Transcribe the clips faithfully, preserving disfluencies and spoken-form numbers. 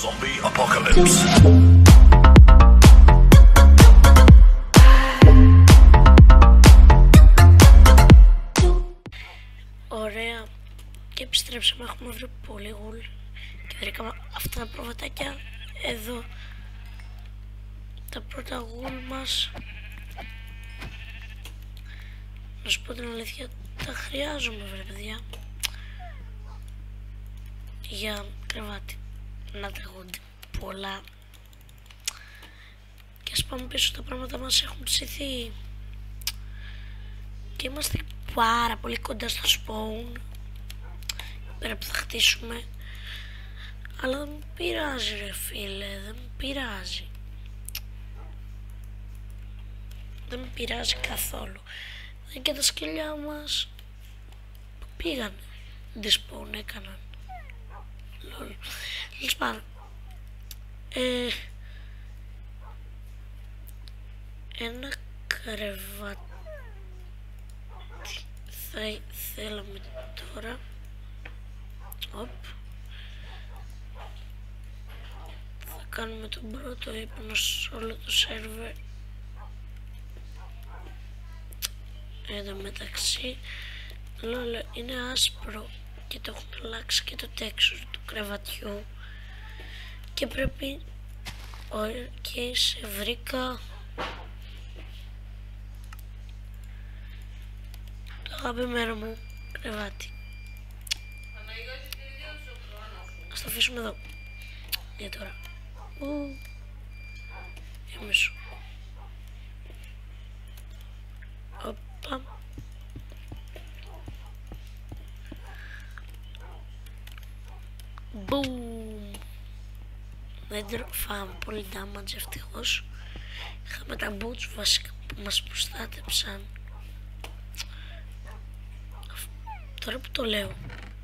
Zombie apocalypse. Ωραία, και επιστρέψαμε. Έχουμε βρει πολύ γουλ και βρήκαμε αυτά τα προβατάκια εδώ. Τα πρώτα γουλ μας, να σου πω την αλήθεια, τα χρειάζομαι βρε παιδιά, για κρεβάτι, να τρέχονται πολλά. Και ας πάμε πίσω, τα πράγματα μας έχουν ψηθεί και είμαστε πάρα πολύ κοντά στο spawn, πέρα που θα χτίσουμε. Αλλά δεν μου πειράζει ρε φίλε, δεν μου πειράζει. Δεν με πειράζει καθόλου. Δεν και τα σκυλιά μας που πήγανε, despawn έκαναν. Λολ. Λες πάνω. Ε, ένα κρεβάτι θα θέλαμε τώρα. Οπ. Θα κάνουμε τον πρώτο ύπνο σε όλο το σερβερ. Εδώ μεταξύ, λόλε, είναι άσπρο και το έχουν αλλάξει και το texture του κρεβατιού και πρέπει, και σε βρήκα το αγαπημένο μου κρεβάτι. Ας το αφήσουμε εδώ για τώρα. Ου, για μισό. Οπα. Μπουμ. Δεν φάμε πολύ damage ευτυχώς. Είχαμε τα boots βασικά που μας προστάτεψαν. Τώρα που το λέω,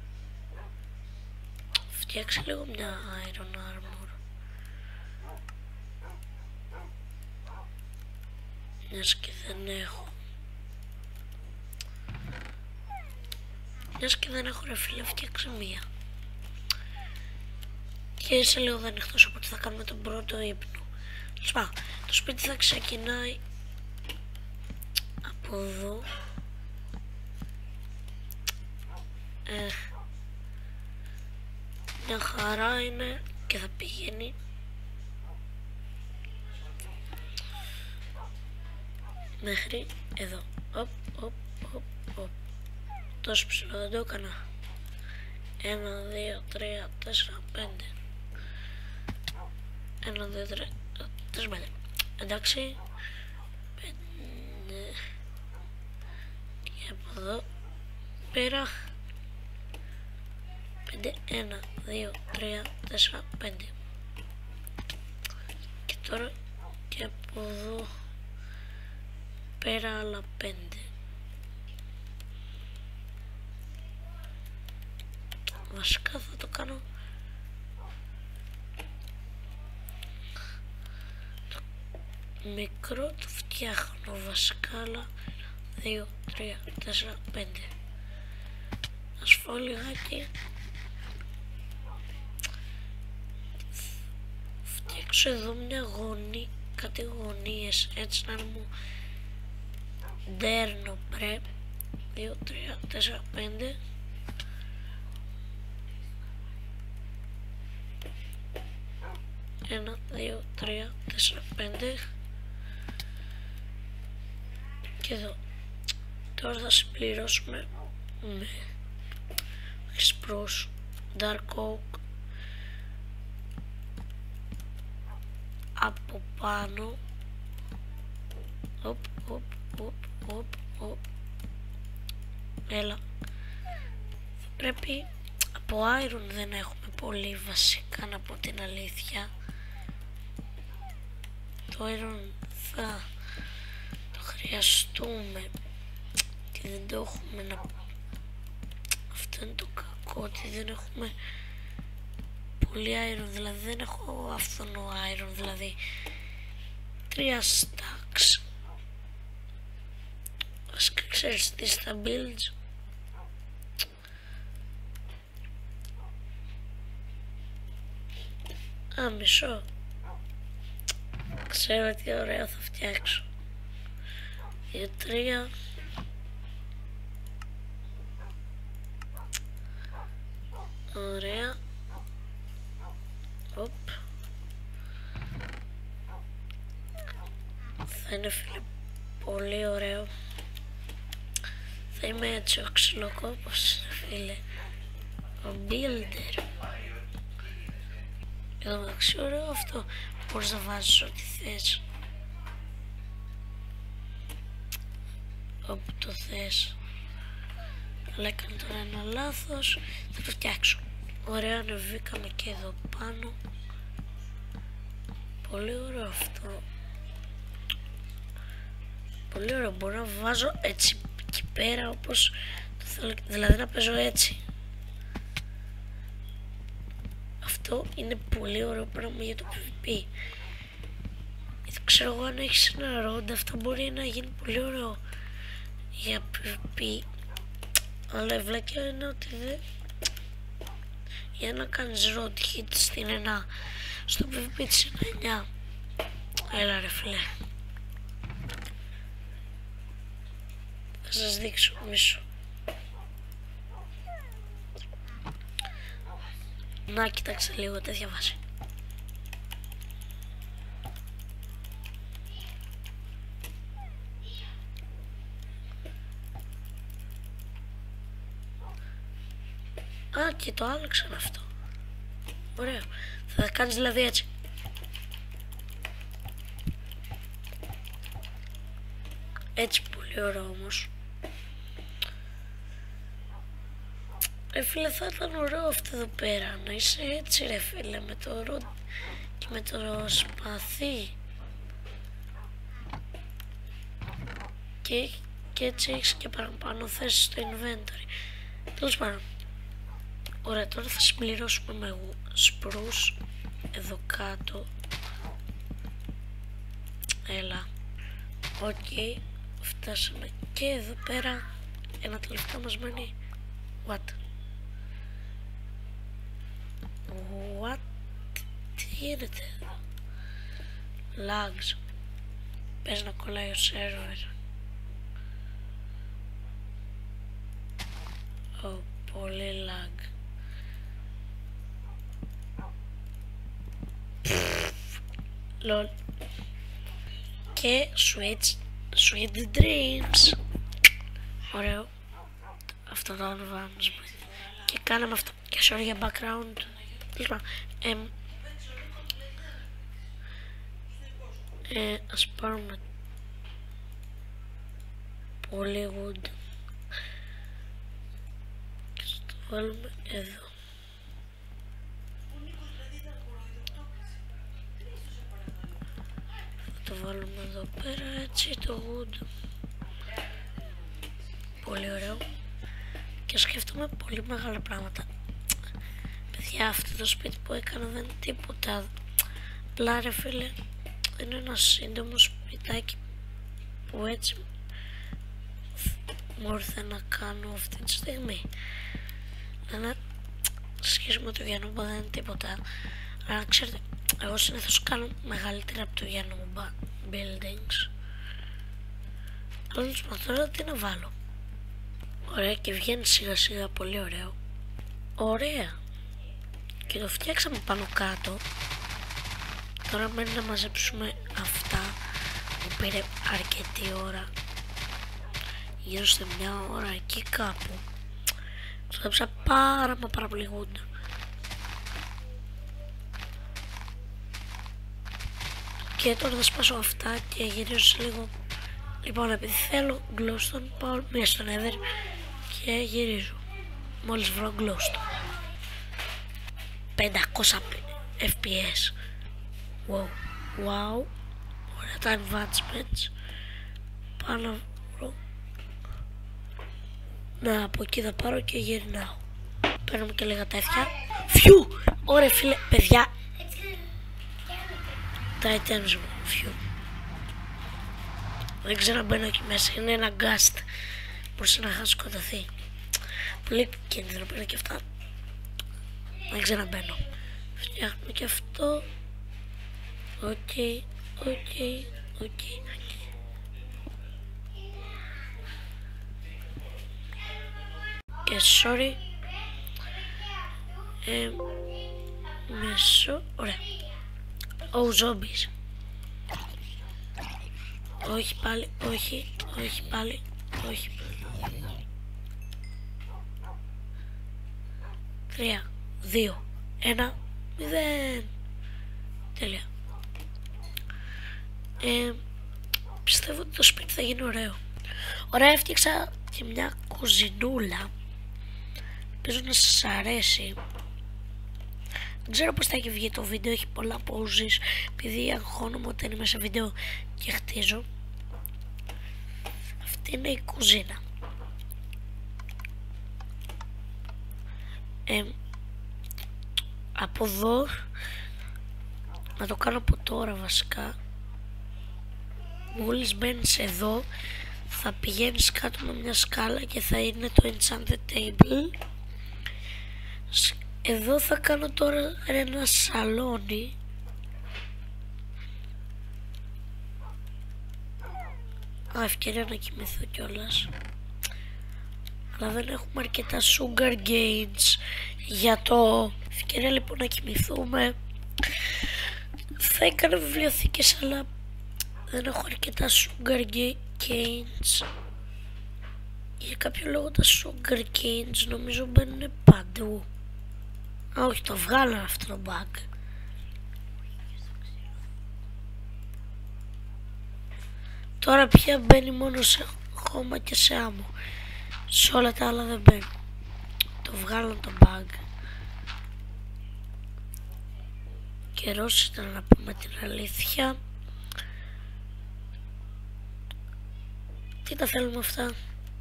φτιάξε λίγο μια iron armor, μιας και δεν έχω. Μιας και δεν έχω ρε φίλε, φτιάξε μία. Και σε λίγο δεν ανοιχτός, οπότε θα κάνουμε τον πρώτο ύπνο. Σπά, το σπίτι θα ξεκινάει από εδώ. Ε, μια χαρά είναι και θα πηγαίνει μέχρι εδώ. Οπ, οπ, οπ, οπ. Τόσο ψηλό δεν το έκανα. Ένα, δύο, τρία, τέσσερα, πέντε. Ένα, δύο, τρία, τέσσερα, πέντε. Εντάξει. Πέντε. Και από εδώ πέρα. Πέντε, ένα, δύο, τρία, τέσσερα, πέντε. Και τώρα και από εδώ πέρα άλλα πέντε. Βασικά θα το κάνω το μικρό, το φτιάχνω βασικά, αλλά δύο, τρία, τέσσερα, πέντε. Ας φάω λιγάκι. Φτιάξω εδώ μια γωνή, κάτι γωνίες, έτσι να μου ντέρνω πρέ. δύο, τρία, τέσσερα, πέντε. Ένα, δύο, τρία, τέσσερα, πέντε. Και εδώ. Τώρα θα συμπληρώσουμε με spruce, dark oak από πάνω. Οπ, οπ, οπ, οπ, οπ. Έλα. Θα πρέπει, από iron δεν έχουμε πολύ βασικά, να πω την αλήθεια. Το iron θα το χρειαστούμε και δεν το έχουμε να... Αυτό είναι το κακό, ότι δεν έχουμε πολύ iron, δηλαδή δεν έχω αυθονό iron, δηλαδή τρία stacks. Βασικά ξέρεις τι, στα builds Α, μισό. Ξέρω τι ωραία θα φτιάξω. Για τρία. Ωραία. Οπ. Θα είναι φίλε πολύ ωραίο. Θα είμαι έτσι ο ξυλοκόπος φίλε. Ο builder. Εδώ μεταξύ ωραίο αυτό. Μπορείς να βάζεις ό,τι θες. Όπου το θες. Αλλά έκανε τώρα ένα λάθος. Θα το φτιάξω. Ωραία, ανεβήκαμε και εδώ πάνω. Πολύ ωραίο αυτό. Πολύ ωραίο. Μπορώ να βάζω έτσι εκεί πέρα όπως το θέλω. Δηλαδή να παίζω έτσι. Αυτό είναι πολύ ωραίο πράγμα για το PvP. Γιατί ξέρω εγώ αν έχεις ένα ρόντα αυτό μπορεί να γίνει πολύ ωραίο για PvP. Αλλά η βλακιά είναι ότι δεν... Για να κάνεις road hit στην ένα, στο PvP της είναι εννιά. Έλα ρε φίλε. Θα σας δείξω μισό. Να κοιτάξτε λίγο τέτοια βάση. Α, και το άλλαξαν αυτό. Ωραίο. Θα κάνεις δηλαδή έτσι. Έτσι πολύ ωραίο όμως. Ρε φίλε, θα ήταν ωραίο αυτό εδώ πέρα. Να είσαι έτσι ρε φίλε, με το ροντ και με το σπαθί. Και, και έτσι έχεις και παραπάνω θέσεις στο inventory. Τέλος πάντων. Ωραία, τώρα θα συμπληρώσουμε με σπρούς εδώ κάτω. Έλα. Οκ, okay, φτάσαμε και εδώ πέρα. Ένα τελευταίο μας μένει. What? What? Τι γίνεται εδώ? Lags. Πες να κολλάει ο server. Oh, πολύ lag. Lol. Και switch, sweet dreams. Ωραίο. Αυτό το ανεβάζουμε. Και κάναμε αυτό. Και sorry για background. Ε, ε, ας πάρουμε πολύ wood. Και ας το βάλουμε εδώ. Θα το βάλουμε εδώ πέρα έτσι το wood. Πολύ ωραίο. Και σκέφτομαι πολύ μεγάλα πράγματα. Παιδιά, αυτό το σπίτι που έκανα δεν είναι τίποτα. Απλά ρε φίλε, είναι ένα σύντομο σπιτάκι που έτσι μου ήρθε να κάνω αυτή τη στιγμή. Ένα σχέσιμο του Γιάννουμπα δεν είναι τίποτα. Αλλά ξέρετε, εγώ συνήθως κάνω μεγαλύτερα από το Γιάννουμπα buildings. Αλλά λοιπόν, τώρα τι να βάλω. Ωραία, και βγαίνει σιγά σιγά πολύ ωραίο. Ωραία. Και το φτιάξαμε πάνω κάτω. Τώρα μένει να μαζέψουμε αυτά που πήρε αρκετή ώρα. Γύρω σε μια ώρα εκεί κάπου. Ξοδέψα πάρα μα πάρα πολύ wood. Και τώρα θα σπάσω αυτά και γυρίζω σε λίγο. Λοιπόν, επειδή θέλω glowstone, πάω μία στο nether και γυρίζω. Μόλις βρω glowstone. πεντακόσια F P S. Wow. Wow. Ωραία τα advancements. Πάω να βρω. Να, από εκεί θα πάρω και γυρνάω. Παίρνουμε και λίγα τέτοια. Φιου! Ωραία φίλε, παιδιά. Τα items μου. Φιου. Δεν ξέρω να μπαίνω εκεί μέσα. Είναι ένα ghast. Μπορούσε να χάσει σκοτωθεί. Πολύ κίνδυνο πήρα και αυτά. Δεν ξέρω να μπαίνω. Φτιάχνουμε και αυτό. Οκ, οκ, οκ. Και sorry. Ε, μεσό, ωραία. Oh, zombies. Όχι πάλι, όχι, όχι πάλι, όχι. Τρία, δύο, ένα, μηδέν. Τέλεια. Ε, πιστεύω ότι το σπίτι θα γίνει ωραίο. Ωραία, έφτιαξα και μια κουζινούλα. Ελπίζω να σας αρέσει. Δεν ξέρω πως θα έχει βγει το βίντεο, έχει πολλά pauses, επειδή αγχώνομαι όταν είμαι σε βίντεο και χτίζω. Αυτή είναι η κουζίνα. Ε, από εδώ, να το κάνω από τώρα βασικά, μόλις μπαίνεις εδώ θα πηγαίνεις κάτω με μια σκάλα και θα είναι το enchanted table. Εδώ θα κάνω τώρα ένα σαλόνι. Α, ευκαιρία να κοιμηθώ κιόλας. Αλλά δεν έχουμε αρκετά sugar gains για το ευκαιρία λοιπόν να κοιμηθούμε. Θα έκανα βιβλιοθήκες αλλά δεν έχω αρκετά sugar gains. Για κάποιο λόγο τα sugar gains νομίζω μπαίνουν παντού. Α, όχι, το βγάλω αυτό το bug. Τώρα πια μπαίνει μόνο σε χώμα και σε άμμο. Σε όλα τα άλλα δεν μπαίνει. Το βγάλω το bug. Καιρός ήταν να πούμε την αλήθεια. Τι τα θέλουμε αυτά.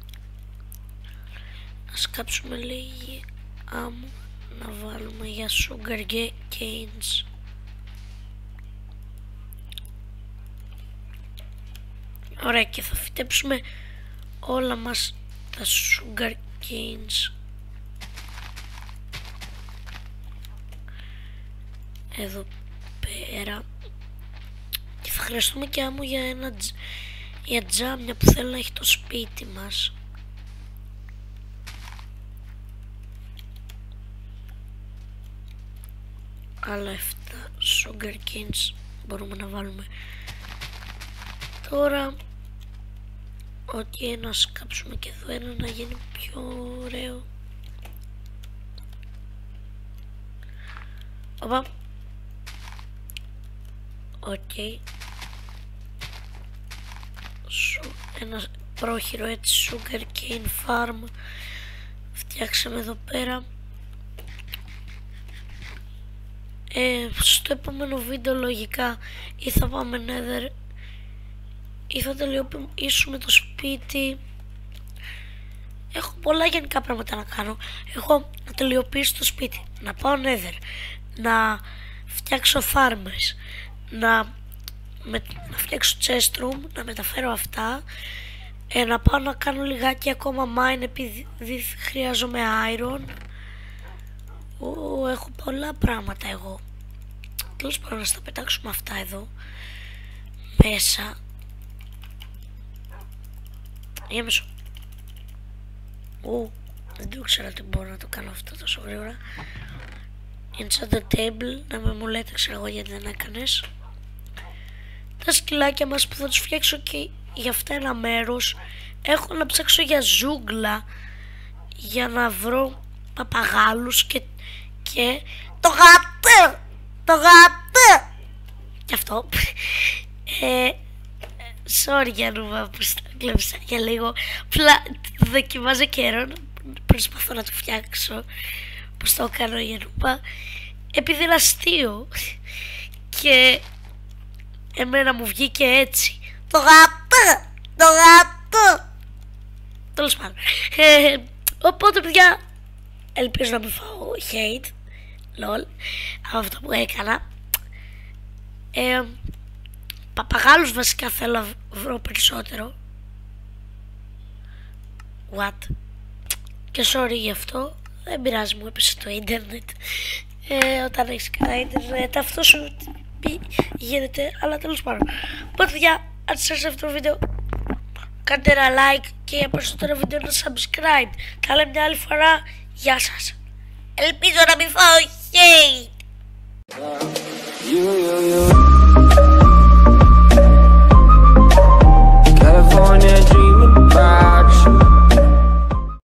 Ας κάψουμε λίγη άμμο να βάλουμε για sugar canes. Ωραία, και θα φυτέψουμε όλα μας τα sugar canes εδώ πέρα. Και θα χρειαστούμε και άμμο για ένα για τζάμια που θέλω να έχει το σπίτι μας. Άλλα εφτά sugar canes μπορούμε να βάλουμε τώρα. Ότι να σκάψουμε και εδώ ένα να γίνει πιο ωραίο. Οπα. Οκ. Ένα πρόχειρο έτσι sugar cane farm φτιάξαμε εδώ πέρα. Ε, στο επόμενο βίντεο λογικά ή θα πάμε nether ή θα τελειοποιήσουμε το σπίτι. Έχω πολλά γενικά πράγματα να κάνω. Έχω να τελειοποιήσω το σπίτι, να πάω nether, να φτιάξω farmers, να, με, να φτιάξω chest room, να μεταφέρω αυτά, ε, να πάω να κάνω λιγάκι ακόμα mine επειδή χρειάζομαι iron. Ου, έχω πολλά πράγματα εγώ. Τέλος πάντων, να τα πετάξουμε αυτά εδώ μέσα. Για μέσω. Ου, δεν το ξέρω ότι μπορώ να το κάνω αυτό τόσο γρήγορα. Inside the table, να με μου λέτε ξέρω εγώ γιατί δεν έκανες. Τα σκυλάκια μας που θα τους φτιάξω και για αυτά ένα μέρος. Έχω να ψάξω για ζούγκλα για να βρω παπαγάλους και, και το γάτο, το γάτο και αυτό. ε, sorry για νούμα που στα κλέψα για λίγο, απλά δοκιμάζω καιρό, προσπαθώ να το φτιάξω πως το κάνω για νούμα, επειδή είναι αστείο και εμένα μου βγήκε έτσι το γάτο, το γάτο. Τέλος πάντων, ε, οπότε παιδιά ελπίζω να μην φάω hate lol από αυτό που έκανα. ε, Παπαγάλους βασικά θέλω να βρω περισσότερο. What? Και sorry γι' αυτό, δεν πειράζει, μου έπεσε το ίντερνετ. ε, όταν έχεις καλά ίντερνετ, αυτό σου γίνεται, αλλά τέλος πάντων. Οπότε παιδιά, αν σας άρεσε αυτό το βίντεο, κάντε ένα like και για περισσότερα βίντεο ένα subscribe. Τα λέμε μια άλλη φορά, γεια σας. Ελπίζω να μην φάω hate.